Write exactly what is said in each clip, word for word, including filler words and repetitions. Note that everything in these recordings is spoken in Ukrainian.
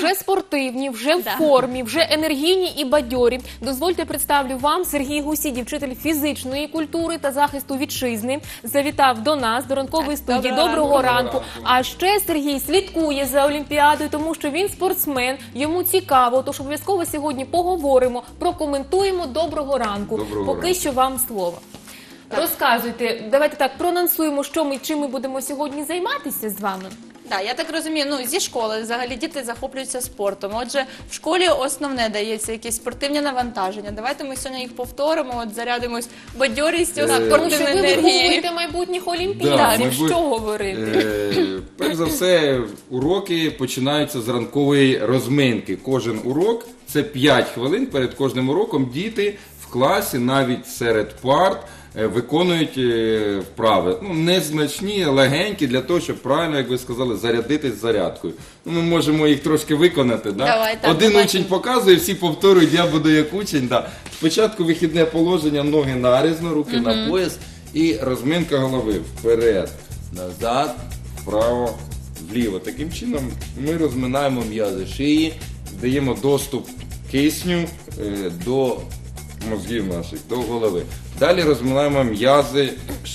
вже спортивні, вже в Да. формі, вже енергійні і бадьорі. Дозвольте представлю вам Сергій Гусідів, вчитель фізичної культури та захисту вітчизни. Завітав до нас, до ранкової студії. доброго Доброго ранку. ранку. А ще Сергій слідкує за Олімпіадою, тому що він спортсмен, йому цікаво, тож обов'язково сьогодні поговоримо, прокоментуємо. Доброго ранку. Доброго Поки ранку. що вам слово. Розказуйте, давайте так, проанонсуємо, що ми, чим ми будемо сьогодні займатися з вами. Так, я так розумію, ну, зі школи взагалі діти захоплюються спортом. Отже, в школі основне дається якісь спортивні навантаження. Давайте ми сьогодні їх повторимо, от зарядимось бадьорістю, Е, Тому що спортивною ви енергією. виховуєте майбутніх Да, олімпійців, мабуть, що говорити. Е, перш за все, уроки починаються з ранкової розминки. Кожен урок – це п'ять хвилин. Перед кожним уроком діти в класі, навіть серед парт, е, виконують е, вправи. Ну, незначні, легенькі, для того, щоб правильно, як ви сказали, зарядитись зарядкою. Ну, ми можемо їх трошки виконати. Да? Давай, так, Один побачимо. учень показує, всі повторюють, я буду як учень. Да. Спочатку вихідне положення, ноги нарізно, руки на пояс і розминка голови. Вперед, назад, вправо, вліво. Таким чином ми розминаємо м'язи шиї, даємо доступ кисню е, до мозгів наших, до голови. Далі розминаємо м'язи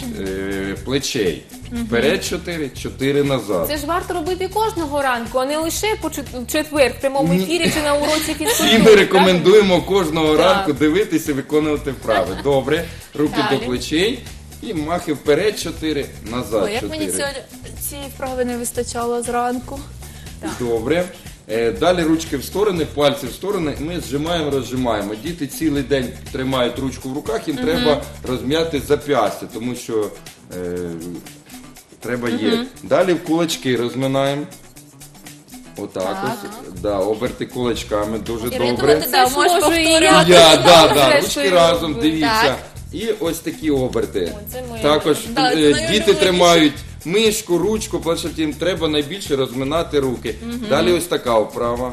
е, плечей. Вперед чотири, чотири назад. Це ж варто робити кожного ранку, а не лише по чет- в четвер в прямому Ні. ефірі чи на уроці Всі фізкультури. ми рекомендуємо кожного Так. ранку дивитися, виконувати вправи. Добре, руки Далі. до плечей і махи вперед чотири, назад Ой, як мені чотири. сьогодні цієї вправи не вистачало зранку. Добре. Е, Далі ручки в сторони, пальці в сторони. Ми зжимаємо, розжимаємо. Діти цілий день тримають ручку в руках, їм треба розм'яти зап'ястя, тому що е, треба є. Далі в кулачки розминаємо. Отак Так. ось. Да, оберти кулачками, дуже Ірина, добре. ти теж можеш можу і повторювати. Я, да, да, Зрештою, ручки разом, ви- дивіться. Так. І ось такі оберти. О, це моє. Також Да, це е, найулюбленіше. діти тримають мишку, ручку, планшет, їм треба найбільше розминати руки. Далі ось така вправа.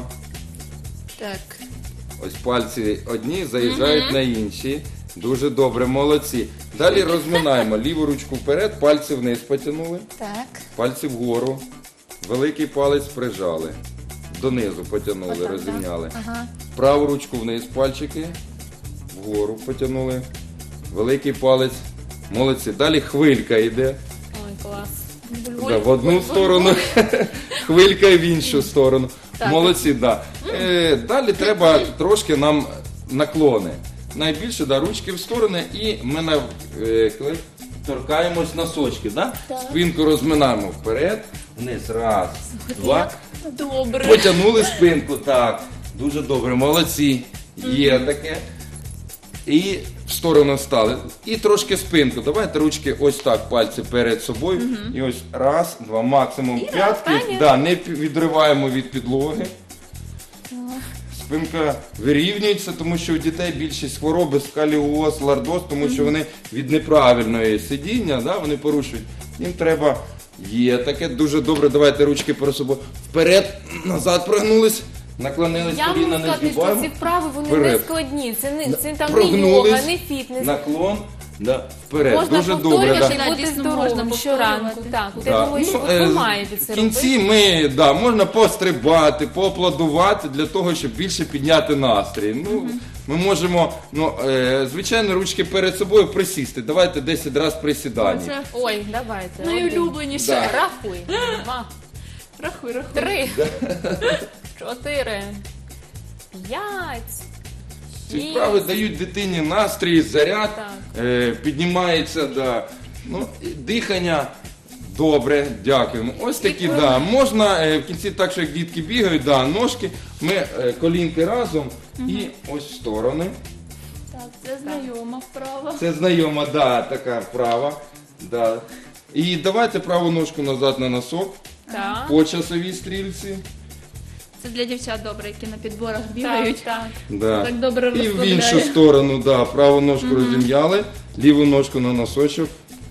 Так. Ось пальці одні заїжджають на інші. Дуже добре, молодці. Далі розминаємо. Ліву ручку вперед, пальці вниз потягнули, Так. пальці вгору. Великий палець прижали. Донизу потягнули, Отак, розімняли. да? Ага. Праву ручку вниз, пальчики. Вгору потягнули. Великий палець. Молодці. Далі хвилька йде. Ой, клас. Да, в одну сторону, хвилька в іншу сторону. Так. Молодці, да. Е, далі треба трошки нам наклони. Найбільше, да, ручки в сторони і ми на, е, коли торкаємось носочки, да? Спинку розминаємо вперед, вниз, раз, два. Добре. Потягнули спинку, так. Дуже добре, молодці. Є таке. І в сторону стали. І трошки спинку. Давайте ручки ось так, пальці перед собою. І ось раз, два, максимум п'ятки. останнє. Да, не пі- відриваємо від підлоги. Спинка вирівнюється, тому що у дітей більшість хвороби сколіоз, лордоз, тому що вони від неправильної сидіння, да, вони порушують. Їм треба, є таке, дуже добре. Давайте ручки перед собою. Вперед, назад прогнулись, наклонились, Я коліна можу не сказати, що згибаємо. ці вправи, вони Вперед. не складні. Це не, це там не Прогнулись, йога, не фітнес. наклон, да, вперед. Можна Дуже добре. повторювати Да. і бути Дійсно, можна здоровим щоранку. повторювати. Так, от Да. я думаю, що Ну, от ви е, маєте це В кінці робити. ми, да, можна пострибати, поаплодувати для того, щоб більше підняти настрій. Ну, ми можемо, ну, е, звичайно, ручки перед собою присісти. Давайте десять разів присідання. Це Ой, давайте. Один. найулюбленіше. Да. Рахуй. Два, Рахуй, рахуй. три, чотири, п'ять, Ці шість. вправи дають дитині настрій, заряд, Так. е, піднімається, да. Ну, і дихання. Добре, дякуємо. Ось такі, да. Можна е, в кінці так, що як дітки бігають, да, ножки, ми е, колінки разом і ось в сторони. Так, це знайома вправа. Це знайома, да, така вправа. Да. І давайте праву ножку назад на носок Так, по часовій стрільці. Це для дівчат добре, які на підборах так, бігають. так. Да. Так добре І в розслабляє. іншу сторону, да, праву ножку розім'яли, ліву ножку на носочок.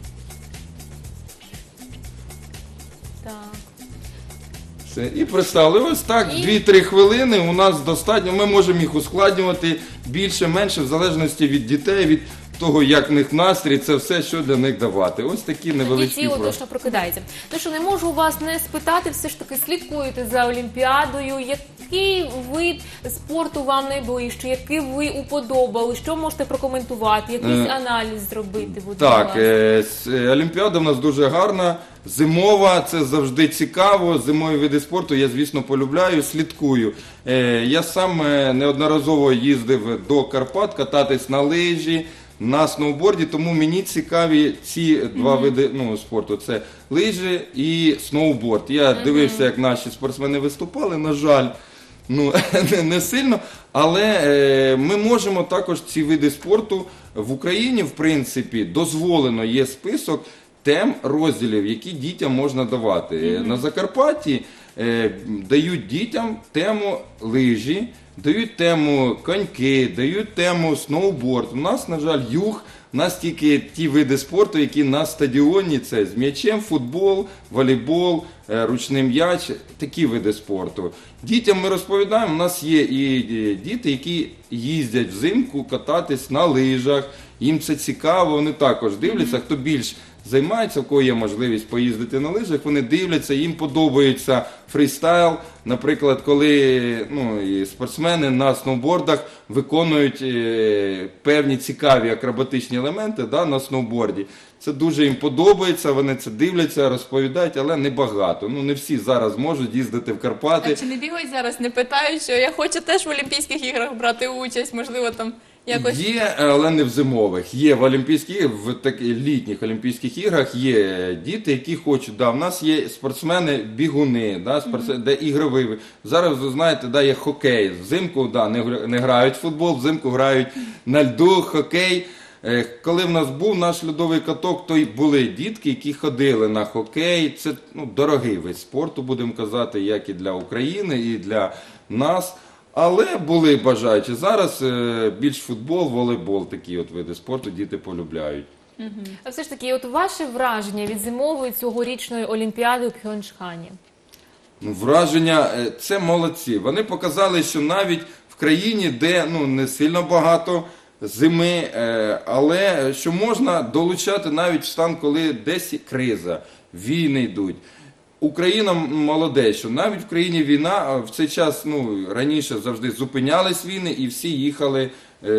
Так. Все. І пристали. Ось так, І- дві-три хвилини у нас достатньо. Ми можемо їх ускладнювати більше, менше, в залежності від дітей, від того, як в них настрій, це все, що для них давати. Ось такі Тоді невеличкі тіло вправи. точно прокидається. Ну що, не можу у вас не спитати, все ж таки слідкуєте за Олімпіадою. Як, Який вид спорту вам найближчий? Який ви уподобали? Що можете прокоментувати? Якийсь Е, аналіз зробити? Будь Так, ласка? е, с- е, Олімпіада в нас дуже гарна, зимова, це завжди цікаво, зимові види спорту я, звісно, полюбляю, слідкую. Е, Я сам е, неодноразово їздив до Карпат кататись на лижі, на сноуборді, тому мені цікаві ці два види ну, спорту, це лижі і сноуборд. Я дивився, як наші спортсмени виступали, на жаль, ну, не, не сильно, але е, ми можемо також ці види спорту в Україні, в принципі, дозволено, є список тем, розділів, які дітям можна давати. Mm-hmm. На Закарпатті е, дають дітям тему лижі, дають тему коньки, дають тему сноуборд. У нас, на жаль, юг, у нас тільки ті види спорту, які на стадіоні, це з м'ячем, футбол, волейбол, е, ручний м'яч, такі види спорту. Дітям ми розповідаємо, у нас є і діти, які їздять взимку кататись на лижах, їм це цікаво, вони також дивляться, хто більш займається, у кого є можливість поїздити на лижах, вони дивляться, їм подобається фрістайл. Наприклад, коли ну, і спортсмени на сноубордах виконують е, певні цікаві акробатичні елементи да, на сноуборді. Це дуже їм подобається, вони це дивляться, розповідають, але небагато. Ну, не всі зараз можуть їздити в Карпати. А чи не бігають зараз, не питають, що я хочу теж в Олімпійських іграх брати участь, можливо, там якось... Є, але не в зимових. Є в Олімпійських, в так, літніх Олімпійських іграх є діти, які хочуть. Да, в нас є спортсмени-бігуни, да, спортсмени, де ігрові. Зараз, ви знаєте, да, є хокей. Взимку да, не, не грають в футбол, взимку грають на льду, хокей. Е, Коли в нас був наш льодовий каток, то й були дітки, які ходили на хокей. Це ну, дорогий вид спорту, будемо казати, як і для України, і для нас. Але були бажаючі. Зараз е, більш футбол, волейбол, такі от види спорту діти полюбляють. А все ж таки, от ваше враження від зимової цьогорічної Олімпіади у Пхьончхані? Ну, враження, е, це молодці. Вони показали, що навіть в країні, де ну, не сильно багато зими, е, але що можна долучати навіть в стан, коли десь криза, війни йдуть. Україна молодець, що навіть в країні війна, а в цей час, ну, раніше завжди зупинялись війни і всі їхали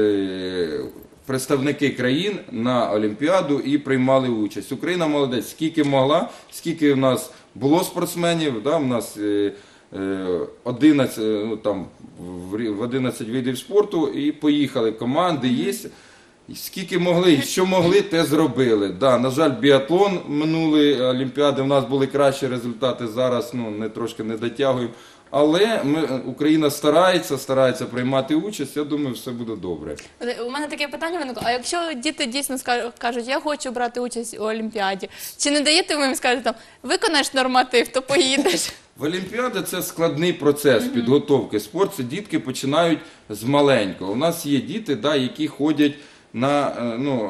е, представники країн на Олімпіаду і приймали участь. Україна молодець, скільки могла, скільки в нас було спортсменів, да, в нас е, е, одинадцять, ну, там, в одинадцять видів спорту і поїхали, команди є. Скільки могли, що могли, те зробили. Да, на жаль, біатлон минулої Олімпіади, в нас були кращі результати, зараз ну, не, трошки не дотягуємо. Але ми, Україна старається, старається приймати участь, я думаю, все буде добре. У мене таке питання виникло, а якщо діти дійсно скажуть, кажуть, я хочу брати участь у Олімпіаді, чи не даєте ви їм скажете, там, виконаєш норматив, то поїдеш? В Олімпіаді це складний процес mm-hmm. підготовки. Спорт, це дітки починають з маленького. У нас є діти, да, які ходять на ну,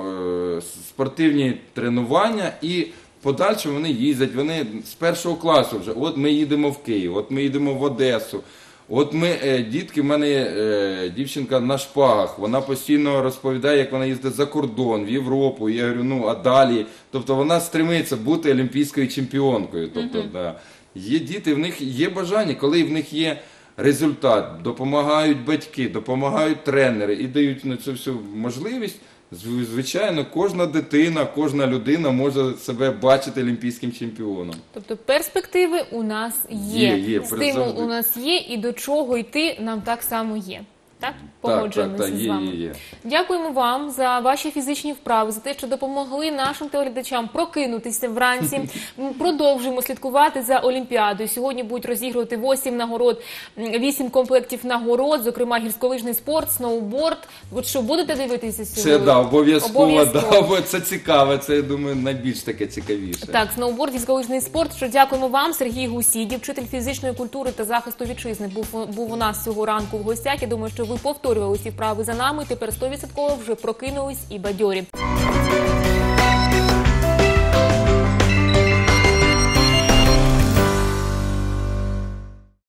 спортивні тренування і подальше вони їздять, вони з першого класу вже, от ми їдемо в Київ, от ми їдемо в Одесу, от ми, дітки, в мене є дівчинка на шпагах, вона постійно розповідає, як вона їздить за кордон, в Європу, я говорю, ну а далі, тобто вона стремиться бути олімпійською чемпіонкою, тобто, mm-hmm. да. Є діти, в них є бажання, коли в них є результат, допомагають батьки, допомагають тренери і дають на це всю можливість. Звичайно, кожна дитина, кожна людина може себе бачити олімпійським чемпіоном. Тобто перспективи у нас є, є, є стимул завжди. У нас є і до чого йти нам так само є. Так? Погоджуємося так, так, з є, вами. є, є. Дякуємо вам за ваші фізичні вправи, за те, що допомогли нашим телеглядачам прокинутися вранці. Продовжуємо слідкувати за Олімпіадою. Сьогодні будуть розігрувати вісім нагород, вісім комплектів нагород, зокрема гірськолижний спорт, сноуборд. Ви що, будете дивитися сьогодні? Це, да, обов'язково, Обов'язково. да, бо це цікаве, це, я думаю, найбільш таке цікавіше. Так, сноуборд, гірськолижний спорт. Що дякуємо вам, Сергій Гусідів, вчитель фізичної культури та захисту вітчизни. Був, був у нас цього ранку в гостях. Я думаю, що ви повторювали ці вправи за нами, тепер сто відсотків вже прокинулись і бадьорі.